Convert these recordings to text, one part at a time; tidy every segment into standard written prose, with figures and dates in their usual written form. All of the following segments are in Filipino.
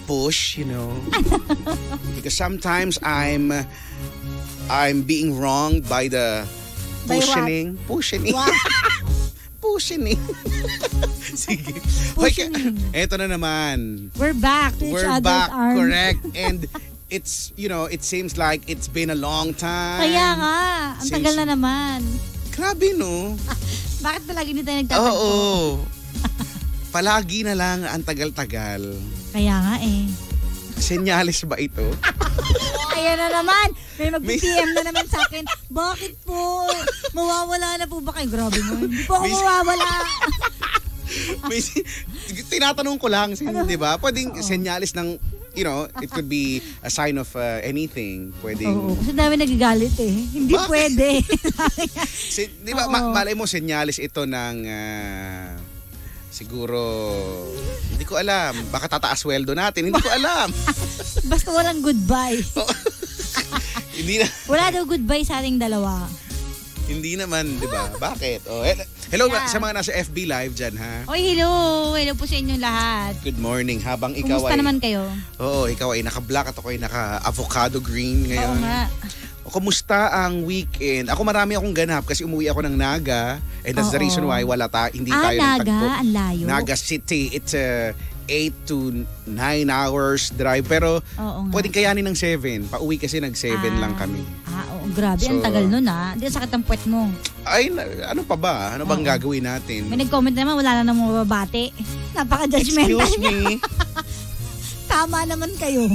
push, you know. Because sometimes I'm being wronged by the By pushing. Wow. Pushing. Sige. Pushing. Eto na naman. We're back to each We're other's back, arms. correct. And it's, you know, it seems like it's been a long time. Kaya nga, ang tagal na naman. Grabe, no? Bakit palagi hindi tayo nagtatagpo? Oo. Palagi na lang ang tagal-tagal. Kaya nga eh. Senyales ba ito? Ayan na naman. May mag-PM na naman sa akin. Bakit po? Mawawala na po ba kayo? Grabe mo. Hindi po ako mawawala. May, tinatanong ko lang, di ba? Pwedeng senyalis ng, you know, it could be a sign of anything. Pwedeng... Oo, kasi dami nagagalit eh. Hindi pwede. Di ba, malay mo, senyalis ito ng... siguro, hindi ko alam. Baka tataas sweldo natin. Hindi ko alam. Basta walang goodbye. Hindi na. Wala daw goodbye sa ating dalawa. Hindi naman, di ba? Bakit? Oh, hello sa mga nasa FB Live dyan, ha? Oy, hello. Hello po sa inyong lahat. Good morning. Habang ikaw Kumusta naman kayo? Oo, ikaw ay naka-black at ako ay naka-avocado green ngayon. Oo nga. Kumusta ang weekend? Ako marami akong ganap kasi umuwi ako ng Naga. And that's the reason why hindi tayo Naga, nagtagpo. ang layo. Naga City. It's 8 to 9 hours drive. Pero pwedeng kayanin ng 7. Pauwi kasi nag-7 lang kami. Oo, grabe. Ang tagal nun Hindi sakit ang puwet mo. Ay, ano pa ba? Ano bang gagawin natin? May nag-comment naman, wala na namang mababate. Napaka-judgmental Excuse me? Tama naman kayo.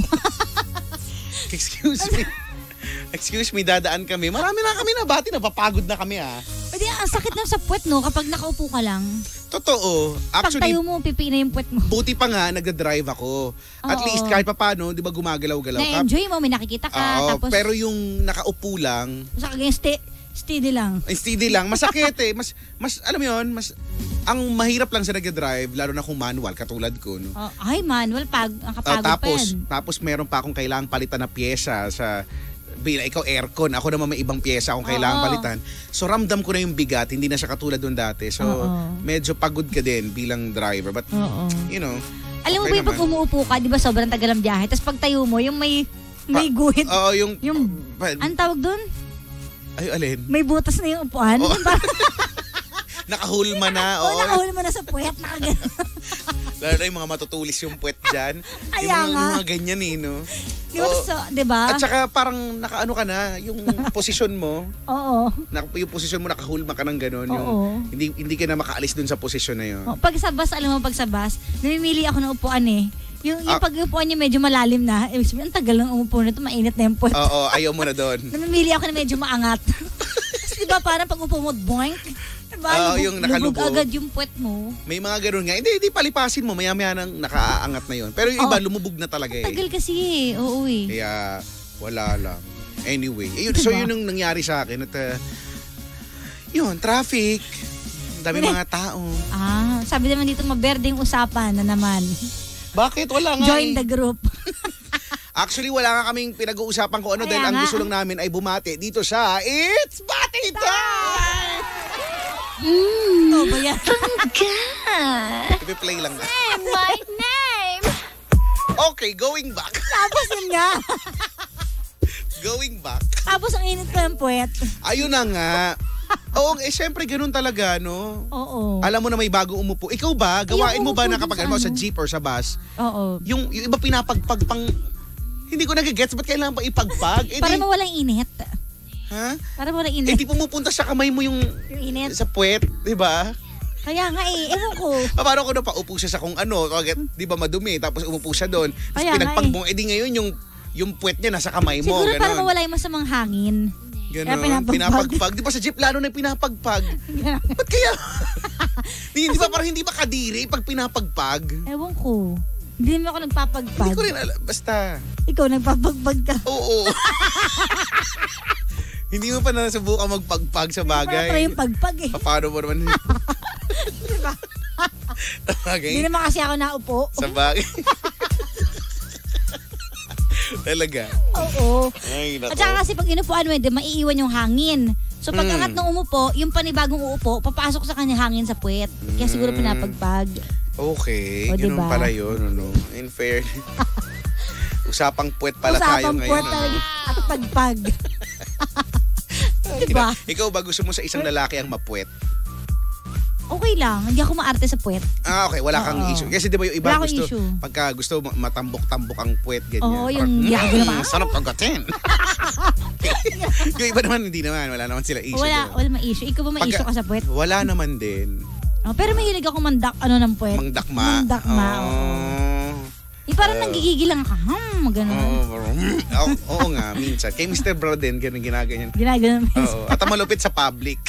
Excuse me, dadaan kami. Marami na kami nabati, napapagod na kami Pwede, ang sakit na sa puwet no, kapag nakaupo ka lang. Totoo. Pag Actually, tayo mo, pipi na yung puwet mo. buti pa nga, nagda-drive ako. At least kahit pa paano, di ba gumagalaw-galaw ka? Na-enjoy mo, may nakikita ka. Tapos, pero yung nakaupo lang, sa kaging steady lang. steady lang, masakit eh. Mas, alam mo yun, ang mahirap lang sa nagda-drive, lalo na kung manual, katulad ko. No? Ay, manual, ang kapagod pa yan. Tapos meron pa akong kailangang palitan na pyesa sa... ikaw aircon, ako naman may ibang pyesa akong kailangan palitan. So ramdam ko na yung bigat, hindi na siya katulad nung dati. So medyo pagod ka din bilang driver. But you know, alam mo ba yung pag umuupo ka, di ba sobrang tagal ang biyahe? Tapos pag tayo mo, yung may guhit. Oo, yung ang tawag dun? Ay, alin? May butas na yung upuan. Nakahulma na. Nakahulma na sa puwet. Lalo na yung mga matutulis yung puwet dyan. Yung mga ganyan no? Diba? At saka parang nakaano ka na, yung posisyon mo. Yung posisyon mo nakahulma ka ng gano'n. Hindi ka na makaalis dun sa posisyon na yun. Pag sa bus, namimili ako ng upuan eh. Yung pag-upuan niya medyo malalim na, ang tagal lang umupo na ito, mainit na yung puwet. Oo, ayaw mo na doon. Namimili ako na medyo maangat. Kasi diba parang pag upo mo, boink. Diba? Yung nakalubog. Lubog agad yung puwet mo. May mga gano'n nga. Hindi palipasin mo. Maya-maya nang nakaaangat na yun. Pero yung iba, lumubog na talaga eh. Tagal kasi eh. Oo eh. Kaya, wala lang. Anyway. So yun yung nangyari sa akin. At yun, traffic. Dami mga tao. Sabi naman dito, maberdeng usapan na naman. Bakit? Wala nga. Join the group. Actually, wala nga kaming pinag-uusapan kung ano. Dahil ang gusto lang namin ay bumati dito sa It's Bati Time! Ba yan? I-play lang na. Say my name! Okay, going back. Tapos yun nga. Going back. Tapos ang init ko ng puwet. Ayun na nga. Oo, syempre ganun talaga, no? Oo. Alam mo na may bagong umupo. Ikaw ba, gawain mo ba na kapag sa jeep or sa bus? Oo. Yung iba pinapagpag pang... Hindi ko nagigets, ba't kailangan pa ipagpag? Para mawalang init. Ha? Para mawalang init. Hindi pumupunta sa kamay mo yung init. Sa puwet, di ba? Kaya nga ewan ko. Paano ko na paupo siya sa kung ano, di ba madumi, tapos umupo siya doon. Tapos pinagpag mo, edi ngayon yung puwet niya nasa kamay mo. Siguro ganon. para mawala yung masamang hangin. Ganon, pinapagpag. Di ba sa jeep lalo na pinapagpag? Ba't kaya? Hindi ba parang hindi ba kadiri pag pinapagpag? Ewan ko. Hindi mo ako nagpapagpag. Hindi ko rin alam. Basta. Ikaw nagpapagpag ka. Oo. Hindi mo pa nasubukan magpagpag sa bagay. Para yung pagpag eh. Paano mo naman? Diba? Okay. Hindi naman kasi ako naupo. Sa bagay. Talaga? Oo. Ay, nako. At saka kasi pag inupuan mo, maiiwan yung hangin. So pag angat ng umupo, yung panibagong uupo, papasok sa kanya hangin sa puwet. Kaya siguro pinapagpag. Okay, O, ganun diba? pala yun. Ano? In fair. Usapang puwet pala tayo Usapang ngayon. puwet talaga at pagpag. Diba? Ikaw ba gusto mo sa isang lalaki ang mapuwet? Okay lang, hindi ako maarte sa puwet. Okay, wala kang issue. Kasi di ba yung iba Wala akong gusto, issue. pagka gusto matambok-tambok ang puwet, ganyan. Oo, yung yago naman. Sarap pagkatin. Yung iba naman, hindi naman. Wala naman sila issue. Wala ma-issue. Ikaw ba ma-issue ka sa puwet? Wala naman din. Pero mahilig ako ng puwet. Mangdakma. Parang nanggigigil lang ka. Gano'n. Oo nga, minsan. Kay Mr. Bro din, ganun ginaganyan. Ginaganon. Oo. At ang malupit sa public.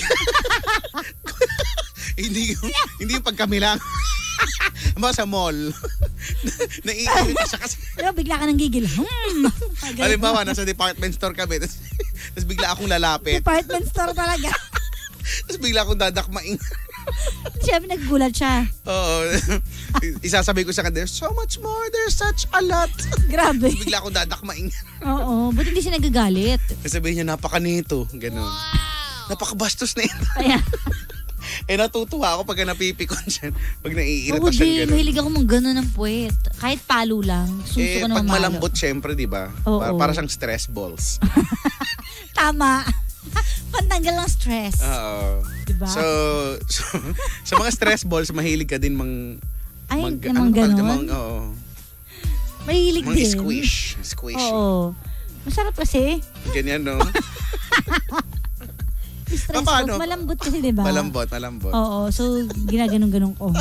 hindi yung pag kami lang. Mga sa mall. Naiinit siya kasi. Pero bigla ka nang gigil. Halimbawa, nasa department store kami. Tapos bigla akong lalapit. Department store talaga. Tapos bigla akong dadakmaing. Siyempre naggulat siya. Oo. Isasabi ko sa kanya, there's so much more. There's such a lot. Grabe. Tapos bigla akong dadakmaing. Oo. Buti hindi siya nagagalit. Sabihin niya, napakanito. Ganun. Napakabastos na ito. Kaya. Natutuwa ako pagka napipikon siya. Pag naiirita Oo, siya ganun. mahilig ako gano'n ng puwet. Kahit palo lang. Suso ko na pag mamalo. malambot, syempre, di ba? Para siyang stress balls. Tama. Pantanggal ng stress. Oo. Diba? So, sa mga stress balls, mahilig ka din namang gano'n? Oo. Mahilig din. Squish. Oo. Masarap kasi. Ganyan, no? Stress Paano? Malambot kasi, di ba? Malambot. Oo. So, ginaganon-ganon ko.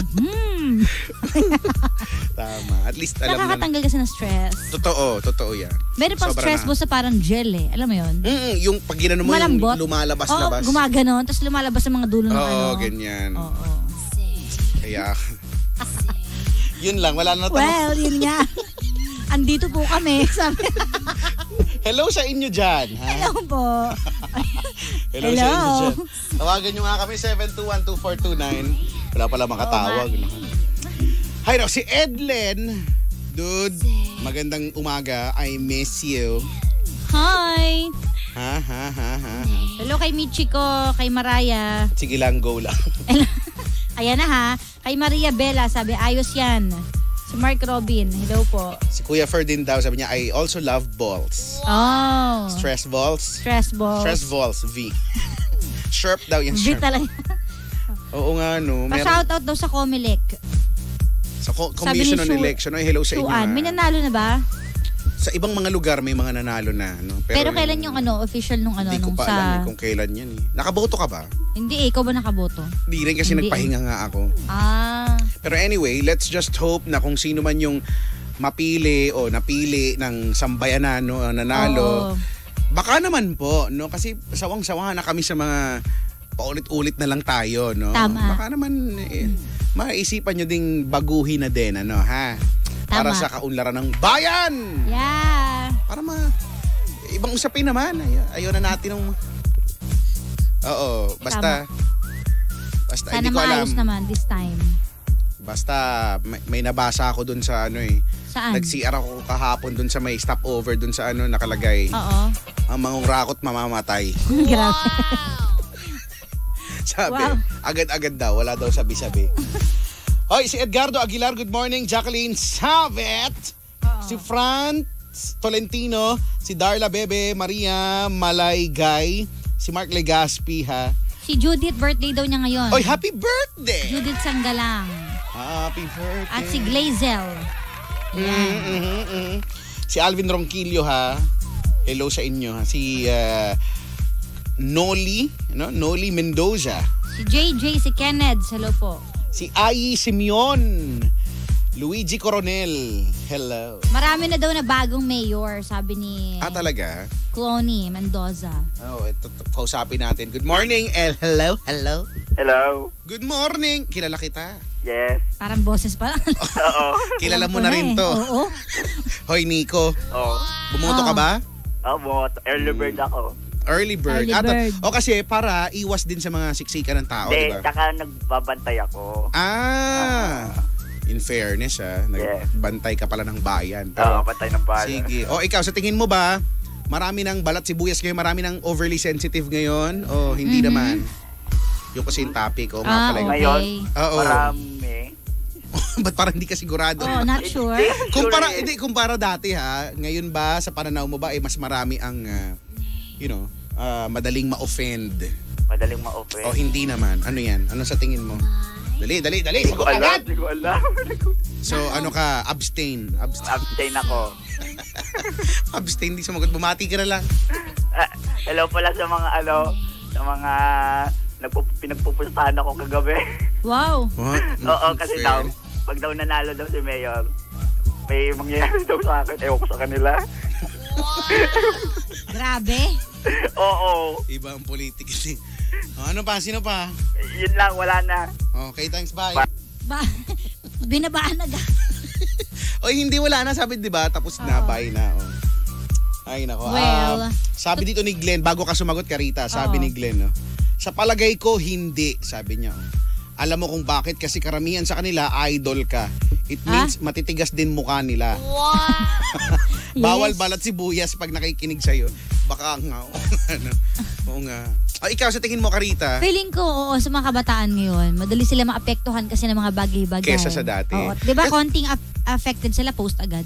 Tama. At least alam na. Nakakatanggal kasi ng stress. Totoo yan. Meron pang stress ball sa parang gel eh. Alam mo yun? Yung pag ginano mo malambot. yung lumalabas-labas. Oo, gumaganon. Tapos lumalabas sa mga dulo ng ano. Oo, ganyan. Oo. Kaya, yun lang. Wala na Well, yun nga. Andito po kami. Sabi. Hello sa inyo dyan. Ha? Hello po. Hello sa inyo dyan. Tawagan nyo nga kami 721-2429. Wala pala makatawag. Hi, si Edlen. Dude, magandang umaga. I miss you. Hi. Ha. Hello kay Michiko, kay Maraya. Sige lang, go lang. Ayan na ha. Kay Maria Bella, sabi ayos yan. Si Mark Robin, hello po. Si Kuya Ferdin daw, sabi niya, I also love balls. Oh. Stress balls? Stress balls. Stress balls, V. Sharp daw yung V sharp. talaga. Oo nga, no. Pa-shoutout daw sa Comelec. Sa Commission on Election. Ay, hello sa inyo. May nanalo na ba? Sa ibang mga lugar may mga nanalo na. No? Pero kailan yung official nung Hindi ko pa alam kung kailan yan. Nakaboto ka ba? Hindi ikaw ba nakaboto? Hindi rin kasi nagpahinga nga ako. Pero anyway, let's just hope na kung sino man yung mapili o napili ng sambayanan, no, nanalo. Baka naman po, no, kasi sawang-sawa na kami sa mga paulit-ulit na lang tayo, no. Tama. Baka naman maisipan nyo ding baguhin na din, ano, ha? Para sa kaunlaran ng bayan. Yeah. Para ibang usapin naman. Ayaw na natin ng basta sana hindi ko alam. maayos naman this time. Basta may nabasa ako dun sa Saan? Nag-CR ako kahapon dun sa may stopover dun sa nakalagay. Oo. Ang mangungurakot mamamatay. Grabe. Sabi, agad-agad daw, wala daw sabi-sabi. Hoy, si Edgardo Aguilar, good morning. Jacqueline Savet, si Franz Tolentino, si Darla Bebe, Maria Malaygay, si Mark Legaspi, ha. Si Judith, birthday daw niya ngayon. Oy, happy birthday! Judith Sanggalang. Happy birthday. At si Glazel. Si Alvin Ronquillo, ha. Hello sa inyo, ha. Si Noli Mendoza. Si JJ, si Kenneth, hello po. Si Ai Simeon. Luigi Coronel. Hello. Marami na daw na bagong mayor, sabi ni Talaga? Cloney Mendoza. Ito, kausapin natin. Good morning. Hello. Hello. Good morning. Kilala kita. Yes. Parang boses pa lang. Oo. Kilala mo na rin to. Oo. Hoy, Nico. Oo. Bumoto ka ba? Early bird ako. Early bird. Early bird. Kasi para iwas din sa mga siksikan ng tao, Hindi, di ba? tsaka nagbabantay ako. In fairness, nagbantay ka pala ng bayan. Oo, bantay ng bayan. Sige. Ikaw, sa tingin mo ba, marami ng balat sibuyas ngayon, marami ng overly sensitive ngayon? O hindi naman? Yung kasi yung topic, nga pala. Okay. Ngayon, Oo. marami. Ba't parang hindi ka sigurado? Oh, not sure. Kumpara dati ha. Ngayon ba, sa pananaw mo ba, mas marami ang, madaling ma-offend? Madaling ma-offend. O hindi naman? Ano yan? Ano sa tingin mo? Dali. Hindi ko alam. So, ano ka? Abstain Abstain ako. Abstain, di sumagot. Bumati ka na lang. Hello pala sa mga pinagpupuntahan ako kagabi. Wow. What? Oo, kasi daw, pag daw nanalo daw si Mayor, may mangyayari daw sa akin. Ewan ko sa kanila. Grabe. Oo. Iba ang politics eh. Ano pa? Sino pa? Yun lang, wala na. Okay, thanks, bye. Binabaan agad. Oy, hindi wala na. Sabi, di ba? Tapos na, bye na. Oh. Ay, nako. Well, sabi dito ni Glenn, bago ka sumagot, Karita, sabi ni Glenn, no? Sa palagay ko, hindi, sabi niya. Alam mo kung bakit? Kasi karamihan sa kanila, idol ka. It means matitigas din mukha nila. Bawal balat sibuyas pag nakikinig sa'yo. Baka nga. Oo nga. Ikaw, sa tingin mo, Karita? Feeling ko, oo, sa mga kabataan ngayon, madali sila maapektuhan kasi ng mga bagay-bagay. Kesa sa dati. Oo. Diba, konting affected sila, post agad.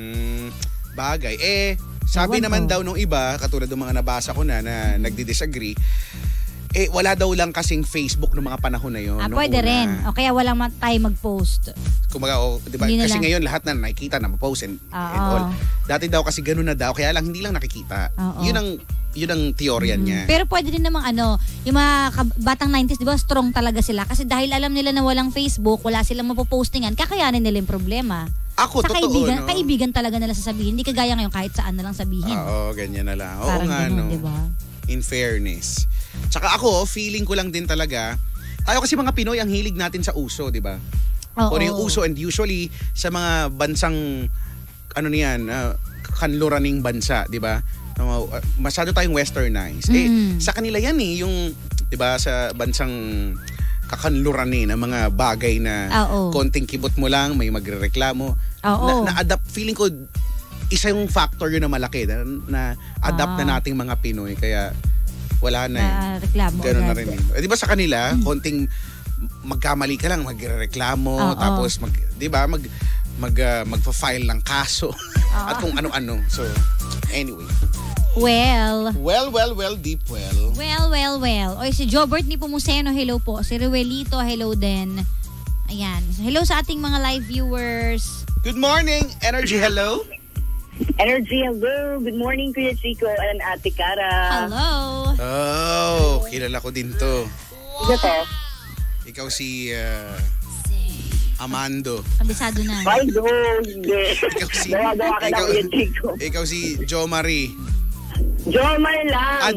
Bagay. Sabi naman daw nung iba, katulad ng mga nabasa ko na nagdi-disagree, wala daw lang kasing Facebook noong mga panahon na yun. Pwede rin. O kaya walang tayo mag-post. Kumaga, diba? Kasi ngayon lahat na nakikita na ma-post and all. Dati daw kasi ganun na daw, kaya lang hindi lang nakikita. Yun ang teorya niya. Pero pwede din namang yung mga batang 90s, di ba, strong talaga sila. Kasi dahil alam nila na walang Facebook, wala silang mapopostingan, kakayanin nila yung problema. Ako, sa totoo, kaibigan talaga nila sasabihin. Hindi kagaya ngayon kahit saan na lang sabihin. Oo, ganyan na lang. Oo parang nga, ganun, no. Diba? In fairness. Tsaka ako, feeling ko lang din talaga, tayo kasi mga Pinoy, ang hilig natin sa uso, di ba? Kung yung uso, and usually, sa mga bansang, kanluraning bansa, di ba? Masyado tayong westernized. Sa kanila yan yung, di ba, sa bansang kakanluranin, ng mga bagay na konting kibot mo lang, may magrereklamo. Na-adapt, feeling ko, isa yung factor yun na malaki na adapt na nating mga Pinoy. Kaya, wala na reklamo. Ganun na rin. Di ba sa kanila, konting magkamali ka lang, magrereklamo, tapos magpa-file ng kaso at kung ano-ano. So, anyway. Well, deep well. Well. Oy, si Jobert ni Pumuseno, hello po. Si Ruelito, hello din. Ayan. Hello sa ating mga live viewers. Good morning, Energy, hello. Energy, hello. Good morning, Kuya Chico and Ate Cara. Hello. Oh, kilala ko din to. Ito to? Ikaw si Amando. Kabisado na. Ay, no, hindi. Gawa-gawa ka na, Kuya Chico. Ikaw si Jo Marie. Jomar lang.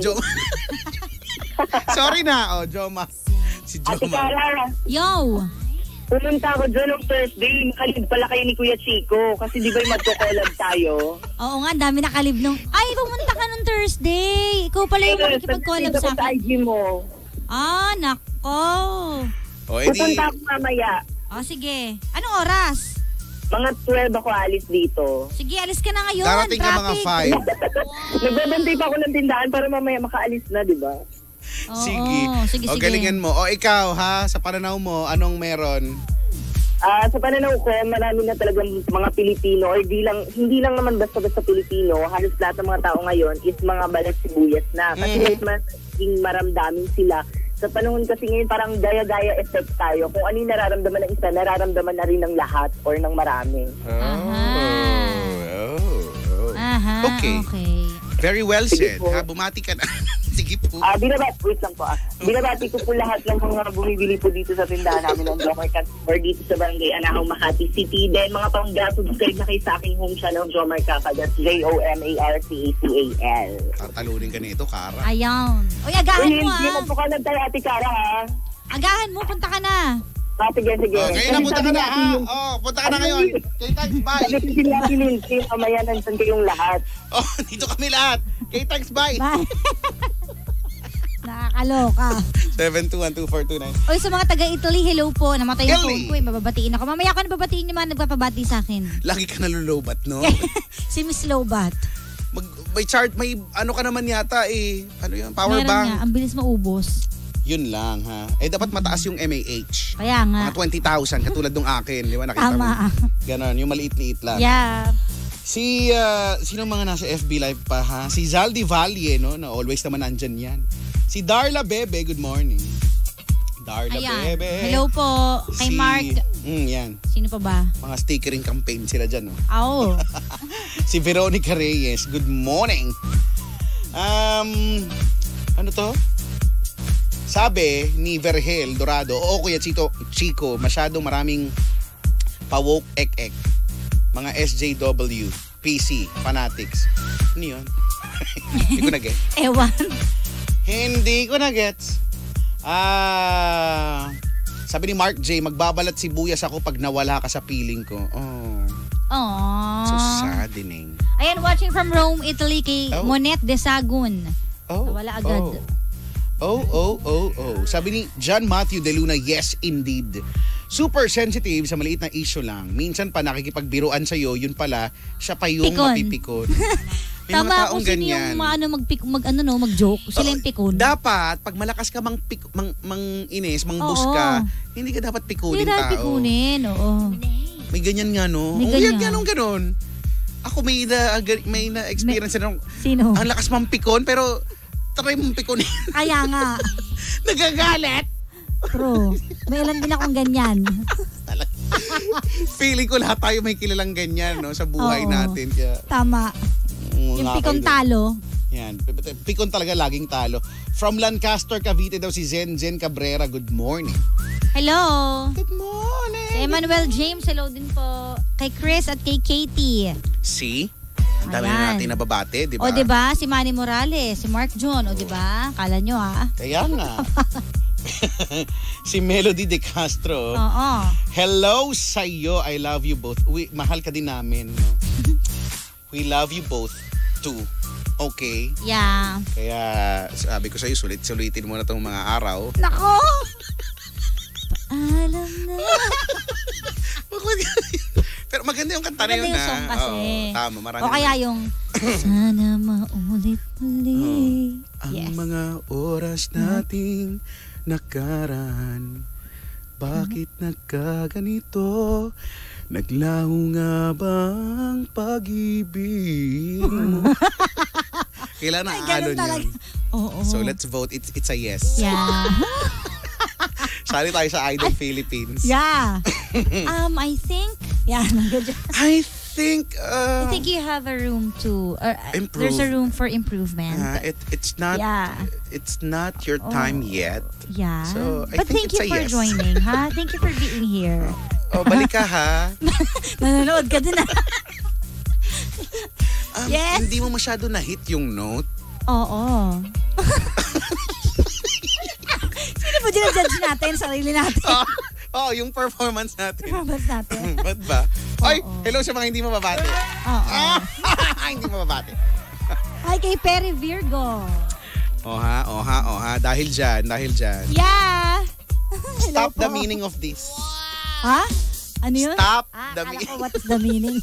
Sorry na. Jomar. Si Ate Jomar. Cara. Yo. Pumunta ako dyan ng Thursday. Makalib pala kayo ni Kuya Chico. Kasi di ba yung magko-collab tayo? Oo nga, dami nakalib nung... Ay, pumunta ka nung Thursday. Ikaw pala yung makikipag-collab sa akin. Sa IG mo. Nako. Pupunta ako mamaya. Sige. Anong oras? Mga 12 ako alis dito. Sige, alis ka na ngayon. Darating ka mga 5. Nagbabantay pa ako ng tindahan para mamaya makaalis na, di ba? Sige. Galingan mo. Ikaw ha, sa pananaw mo, anong meron? Sa pananaw ko, marami na talagang mga Pilipino, or hindi lang naman basta-basta Pilipino, halos lahat ng mga tao ngayon is mga balat sibuyas na. Kasi mas maramdamin sila. Sa panahon kasi ngayon, parang gaya-gaya effect tayo. Kung ano yung nararamdaman ng isa, nararamdaman na rin ng lahat or ng marami. Okay. Very well said. Bumati ka na. Sige po. Binabati ko po lahat ng mga bumibili po dito sa tindahan namin ng Jomar Cat or dito sa Barangay Anahaw, Makati City. Then mga pang-subscribe na kayo sa aking home channel, Jomar Caca. That's JOMARCACAL. Tatalunin ka nito, Cara. Ayan. Uy, agahan mo Hindi na po ka lang tayo, Ate Cara, ha? Agahan mo, punta ka na. Sige. Ngayon na, punta ka na, ha? Punta ka na ngayon. Okay, thanks, bye. Sabi ko sila Lindsay, mamaya nandiyan kayong lahat. Dito kami lahat. Okay, thanks, bye. Bye. Nakakaloka. 7212429. Oy, sa mga taga-Italy, hello po. Namatay yung phone ko. Mababatiin ako. Mamaya ko na babatiin yung mga nagpapabati sa akin. Lagi ka nalulubat, no? Si Miss Lobat. May chart, may ano ka naman yata Ano yun? Power Meron bank. Nga, ang bilis maubos. Yun lang ha. Dapat mataas yung MAH. Kaya nga. Mga 20,000 katulad nung akin, di ba? Nakita mo. Tama. Ganon, yung maliit-liit lang. Yeah. Sino mga nasa FB Live pa ha? Si Zaldi Valle, no? Na always naman nandyan yan. Si Darla Bebe, good morning. Darla Ayan. Bebe. Hello po. Kay Mark. Yan. Sino pa ba? Mga stickering campaign sila dyan, no? Oo. Si Veronica Reyes, good morning. Ano to? Sabi ni Vergel Dorado, oo Kuya Chico, masyadong maraming pa-woke ek-ek. Mga SJW, PC, fanatics. Ano yun? Hindi ko na-get. Ewan. Hindi ko na-gets. Sabi ni Mark J, magbabalat sibuyas ako pag nawala ka sa piling ko. Oh. Aww. So saddening. Ayan, watching from Rome, Italy, kay Monette de Sagun. Nawala agad. Sabi ni John Matthew De Luna, yes indeed. Super sensitive sa maliit na issue lang. Minsan pa nakikipagbiruan sa'yo, yun pala, siya pa yung mapipikon. May tama mga taong kung sino ganyan. yung mag-joke, sila yung pikon. Dapat, pag malakas ka mang-inis, mang-bus ka, hindi ka dapat pikunin hindi dapat pikunin, oo. May ganyan nga, no? May ganyan. Ganon. Ako may na-experience na Sino? ang lakas mampikon, pero try mong pikunin. Kaya nga. Nagagalit. True. May ilan din akong ganyan. Feeling ko lahat tayo may kilalang ganyan, no? Sa buhay natin. Kaya, tama. Yung pikon talo. Yan. Pikon talaga laging talo. From Lancaster, Cavite daw si Zen Cabrera. Good morning. Hello. Good morning. Si Emmanuel James, hello din po. Kay Chris at kay Katie. See? Ang dami na natin nababate, di ba? O, di ba? Si Manny Morales, si Mark John, o, di ba? Kala nyo, ha? Kaya nga. Si Melody De Castro. Oo. Hello sa'yo. I love you both. Mahal ka din namin. No? We love you both too. Okay? Yeah. Kaya sabi ko sa'yo, sulit-sulitin mo na itong mga araw. Nako! Alam na. Pero maganda yung kanta na yun, maganda yung song kasi. Tama, marami. O kaya yung sana maulit-ulit. Ang mga oras nating nakaraan, bakit nagkaganito? Naglaho nga bang pag-ibig mo? Kailan na alon yun? Oo. So let's vote. It's a yes. Yeah. Sali tayo sa Idol Philippines. Yeah. I think, I think you have a room to improve. There's a room for improvement. It's not your time yet. Yeah. So I but think thank you for joining, ha? Thank you for being here. Balik ka ha. Nanonood ka din, ha? Yes. Hindi mo masyado na-hit yung note. Oo. Sino po dinajudge natin? Sarili natin. Yung performance natin. Ba't ba? Ay, hello sa mga hindi mababate. Oo. Hindi mababate. Ay, kay Perry Virgo. Oha. Dahil dyan. Yeah. Stop the meaning of this. Ha? Ano yun? Stop the meaning. What is the meaning?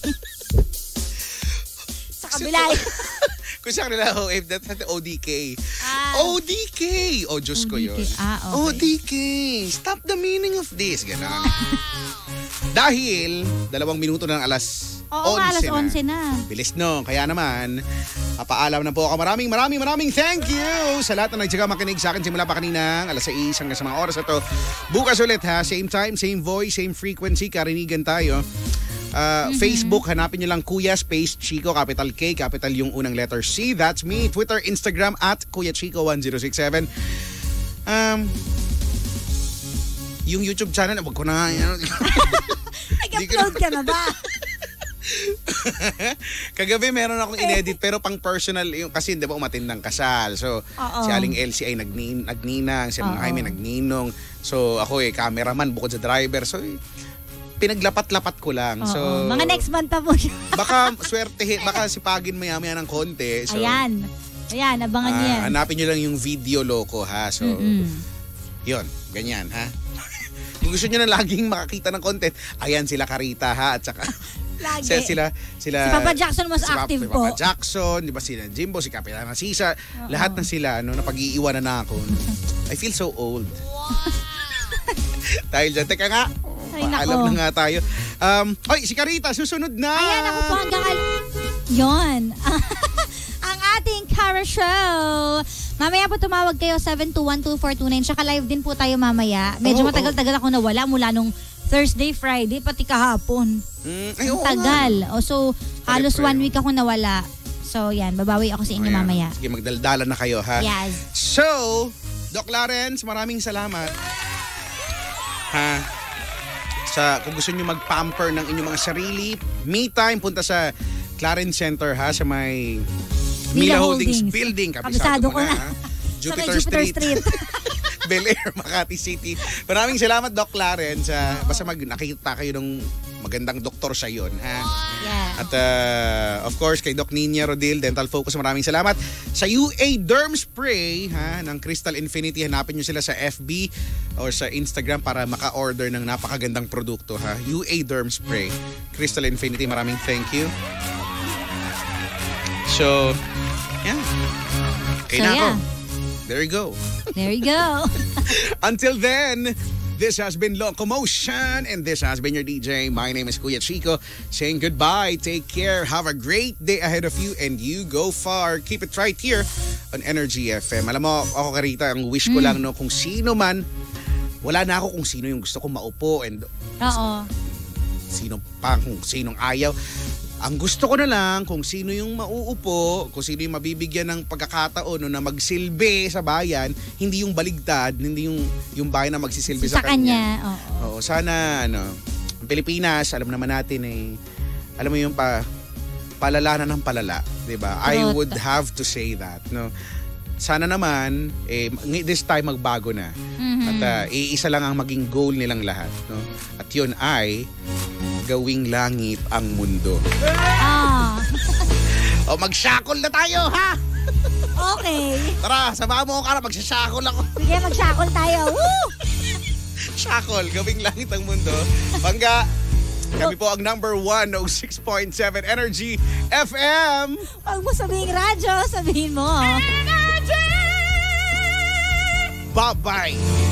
Sa kabila. Kung siya kanila, that's the ODK. ODK! Oh, Diyos ko yun. Okay. ODK! Stop the meaning of this. Ganon. Dahil, 2 minuto ng alas 11 alas 11 na. Bilis no. Kaya naman, papaalam na po ako. Maraming thank you sa lahat na nagtsaga makinig sa akin simula pa kaninang alas 6 hanggang sa mga oras na to. Bukas ulit ha. Same time, same voice, same frequency. Karinigan tayo. Facebook, hanapin nyo lang Kuya Space Chico, capital K, capital yung unang letter C. That's me. Twitter, Instagram at Kuya Chico 1067. Yung YouTube channel, wag ko na. Nag-upload ka na ba? Kagabi meron akong inedit pero pang personal yung kasi 'di ba umattend ng kasal. So si Aling Elsie ay nagninang, si Mang Jaime nagninong. So ako cameraman bukod sa driver. So pinaglapat-lapat ko lang. So mga next month pa po. Baka swertehin, baka sipagin maya-maya ng konti. So Ayan, abangan niyo yan. Hanapin niyo lang yung video loko ha. So yun, ganyan ha. Kung gusto niyo na laging makakita ng content, ayan sila Karita ha at saka Lagi. Si Papa Jackson mas active po. Papa Jackson, di ba sila Jimbo, si Kapitana Sisa, lahat na sila, napag-iiwanan na ako. I feel so old. Dahil dyan, teka nga, alam na nga tayo. Si Carita, susunod na. Ayan, ako po hanggang yon. Ang ating Cara Show. Mamaya po tumawag kayo 7212429. Tsaka live din po tayo mamaya. Medyo matagal-tagal ako nawala mula nung Thursday, Friday, pati kahapon. Ang tagal. So, halos 1 week ako nawala. So, yan. Babawi ako sa inyo mamaya. Sige, magdaldalan na kayo, ha? Yes. So, Doc Lawrence, maraming salamat. Kung gusto nyo mag-pamper ng inyong mga sarili, me time, punta sa Clarence Center, ha? Sa may Mila Holdings Building. Kabisado mo na. Jupiter Street. Bel Air, Makati City. Maraming salamat, Doc Clarence. Basta nakikita kayo ng magandang doktor sa yon, ha? Yeah. At of course, kay Doc Ninya Rodil, Dental Focus, maraming salamat. Sa UA Derm Spray, ha, ng Crystal Infinity, hanapin nyo sila sa FB or sa Instagram para maka-order ng napakagandang produkto, ha? UA Derm Spray, Crystal Infinity, maraming thank you. So, yeah. Okay na ako. There you go. There you go. Until then, this has been Locomotion and this has been your DJ. My name is Kuya Chico saying goodbye. Take care. Have a great day ahead of you and you go far. Keep it right here on Energy FM. Alam mo, ako Karita, ang wish ko lang kung sino man, wala na ako kung sino yung gusto kong maupo and sino pa, kung sinong ayaw. Ang gusto ko na lang kung sino yung mauupo, kung sino yung mabibigyan ng pagkakataon na magsilbi sa bayan, hindi yung baligtad, hindi yung bayan na magsisilbi sa kanya. Oo, sana ang Pilipinas, alam naman natin alam mo yung palala na ng palala, 'di ba? I would have to say that, no. Sana naman this time magbago na. At iisa lang ang maging goal nilang lahat, no. At 'yun ay gawing langit ang mundo. O mag-shackle na tayo, ha? Okay. Tara, samahan mo ako, mag-shackle ako. Sige, mag-shackle tayo. Woo! Shackle, gawing langit ang mundo. Bangga, kami po ang number 106.7 Energy FM. Huwag mo sabihin radyo, sabihin mo. Bye-bye!